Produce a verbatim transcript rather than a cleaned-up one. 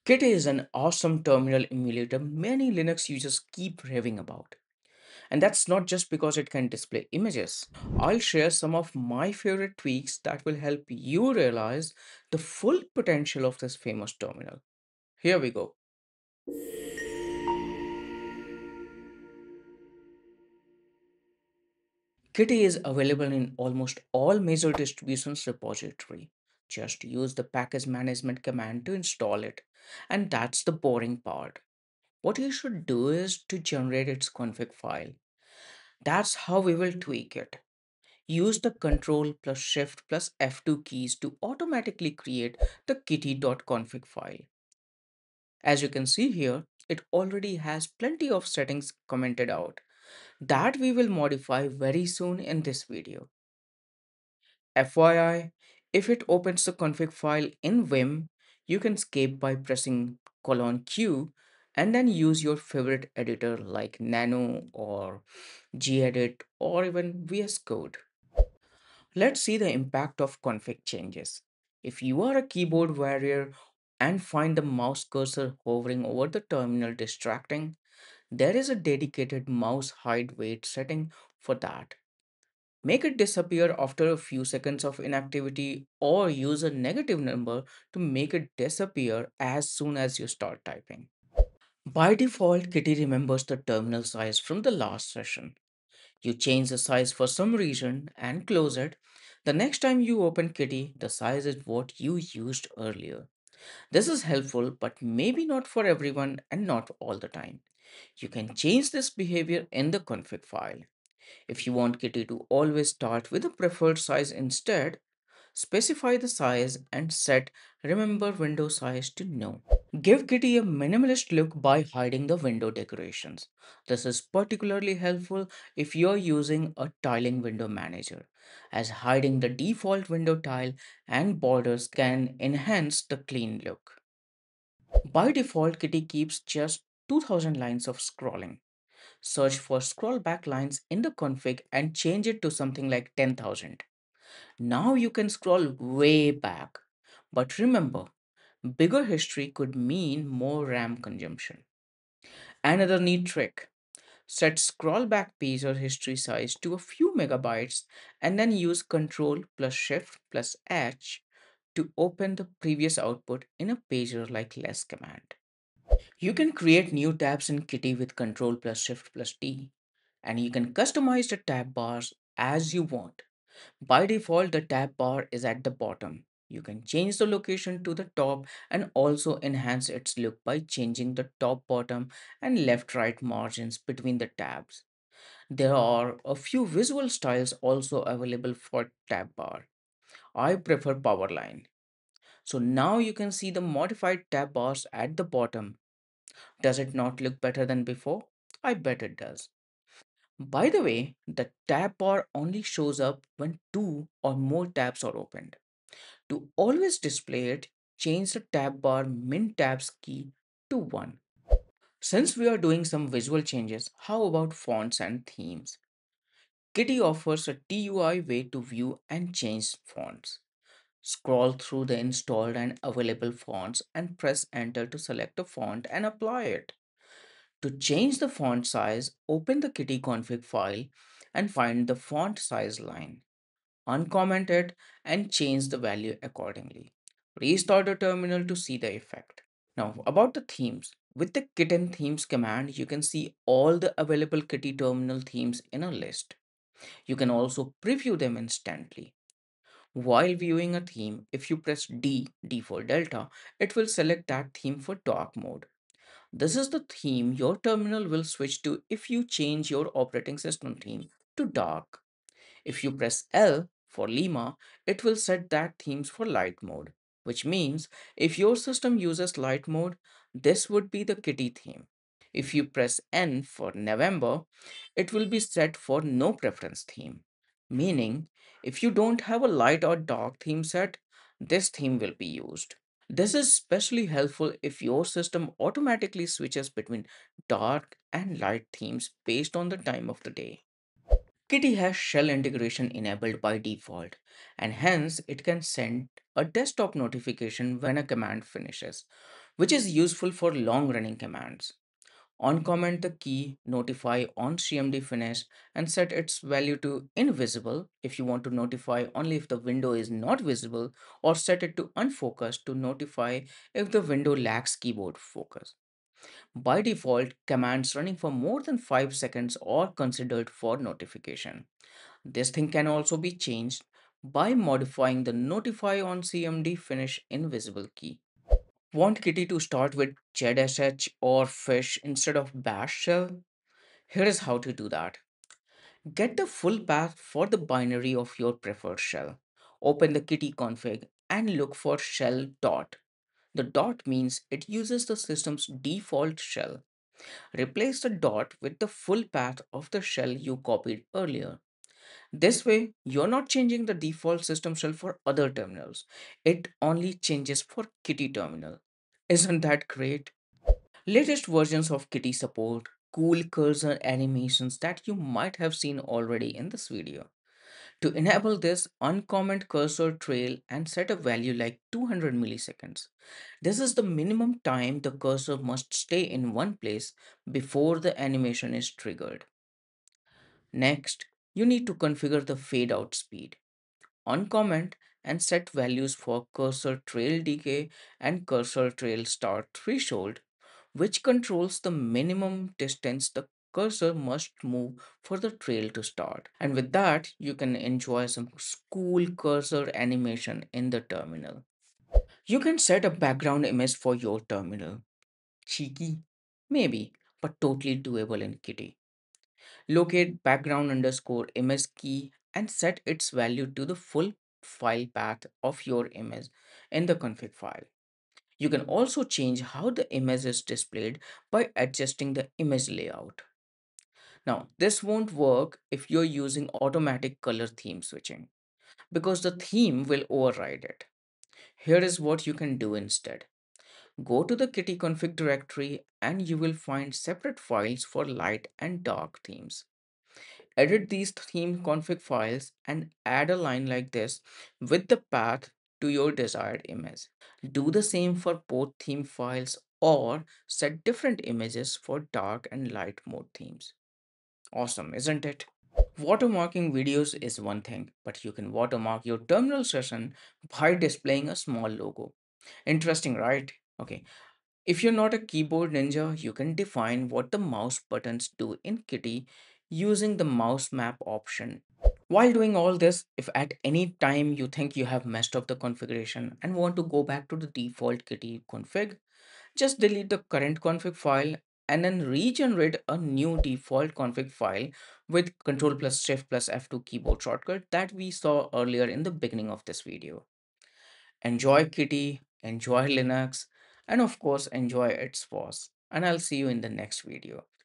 Kitty is an awesome terminal emulator many Linux users keep raving about. And that's not just because it can display images. I'll share some of my favorite tweaks that will help you realize the full potential of this famous terminal. Here we go. Kitty is available in almost all major distributions repository. Just use the package management command to install it. And that's the boring part. What you should do is to generate its config file. That's how we will tweak it. Use the Control plus Shift plus F two keys to automatically create the kitty.config file. As you can see here, it already has plenty of settings commented out that we will modify very soon in this video. F Y I, if it opens the config file in Vim, you can escape by pressing colon Q and then use your favorite editor like Nano or gedit or even V S Code. Let's see the impact of config changes. If you are a keyboard warrior and find the mouse cursor hovering over the terminal distracting, there is a dedicated mouse hide wait setting for that. Make it disappear after a few seconds of inactivity or use a negative number to make it disappear as soon as you start typing. By default, Kitty remembers the terminal size from the last session. You change the size for some reason and close it. The next time you open Kitty, the size is what you used earlier. This is helpful, but maybe not for everyone and not all the time. You can change this behavior in the config file. If you want Kitty to always start with a preferred size instead, specify the size and set remember window size to no. Give Kitty a minimalist look by hiding the window decorations. This is particularly helpful if you're using a tiling window manager, as hiding the default window tile and borders can enhance the clean look. By default, Kitty keeps just two thousand lines of scrolling. Search for scroll back lines in the config and change it to something like ten thousand. Now you can scroll way back. But remember, bigger history could mean more RAM consumption. Another neat trick, set scrollback page or history size to a few megabytes and then use Ctrl plus Shift plus H to open the previous output in a pager like less command. You can create new tabs in Kitty with Ctrl plus Shift plus T, and you can customize the tab bars as you want. By default, the tab bar is at the bottom. You can change the location to the top and also enhance its look by changing the top, bottom, and left right margins between the tabs. There are a few visual styles also available for tab bar. I prefer Powerline. So now you can see the modified tab bars at the bottom. Does it not look better than before? I bet it does. By the way, the tab bar only shows up when two or more tabs are opened. To always display it, change the tab bar min tabs key to one. Since we are doing some visual changes, how about fonts and themes? Kitty offers a T U I way to view and change fonts. Scroll through the installed and available fonts and press enter to select a font and apply it. To change the font size, open the Kitty config file and find the font size line. Uncomment it and change the value accordingly. Restart the terminal to see the effect. Now, about the themes. With the kitten themes command, you can see all the available Kitty terminal themes in a list. You can also preview them instantly. While viewing a theme, if you press D, D for Delta, it will select that theme for dark mode. This is the theme your terminal will switch to if you change your operating system theme to dark. If you press L for Lima, it will set that themes for light mode, which means if your system uses light mode, this would be the Kitty theme. If you press N for November, it will be set for no preference theme, meaning if you don't have a light or dark theme set, this theme will be used. This is especially helpful if your system automatically switches between dark and light themes based on the time of the day. Kitty has shell integration enabled by default, and hence it can send a desktop notification when a command finishes. which is useful for long running commands. On comment the key notify on C M D finish and set its value to invisible if you want to notify only if the window is not visible, or set it to unfocused to notify if the window lacks keyboard focus. By default, commands running for more than five seconds are considered for notification. This thing can also be changed by modifying the notify on C M D finish invisible key. Want Kitty to start with Z S H or fish instead of bash shell? Here is how to do that. Get the full path for the binary of your preferred shell. Open the Kitty config and look for shell dot. The dot means it uses the system's default shell. Replace the dot with the full path of the shell you copied earlier. This way, you're not changing the default system shell for other terminals. It only changes for Kitty terminal. Isn't that great? Latest versions of Kitty support cool cursor animations that you might have seen already in this video. To enable this, uncomment cursor trail and set a value like two hundred milliseconds. This is the minimum time the cursor must stay in one place before the animation is triggered. Next, you need to configure the fade out speed. Uncomment and set values for cursor trail decay and cursor trail start threshold, which controls the minimum distance the cursor must move for the trail to start. And with that, you can enjoy some cool cursor animation in the terminal. You can set a background image for your terminal. Cheeky? Maybe, but totally doable in Kitty. Locate background underscore image key and set its value to the full file path of your image in the config file. You can also change how the image is displayed by adjusting the image layout. Now, this won't work if you're using automatic color theme switching because the theme will override it. Here is what you can do instead. Go to the Kitty config directory and you will find separate files for light and dark themes. Edit these theme config files and add a line like this with the path to your desired image. Do the same for both theme files or set different images for dark and light mode themes. Awesome, isn't it? Watermarking videos is one thing, but you can watermark your terminal session by displaying a small logo. Interesting, right? Okay. If you're not a keyboard ninja, you can define what the mouse buttons do in Kitty using the mouse map option. While doing all this, if at any time you think you have messed up the configuration and want to go back to the default Kitty config, just delete the current config file and then regenerate a new default config file with Control plus Shift plus F two keyboard shortcut that we saw earlier in the beginning of this video. Enjoy Kitty, enjoy Linux, and of course enjoy its boss. And I'll see you in the next video.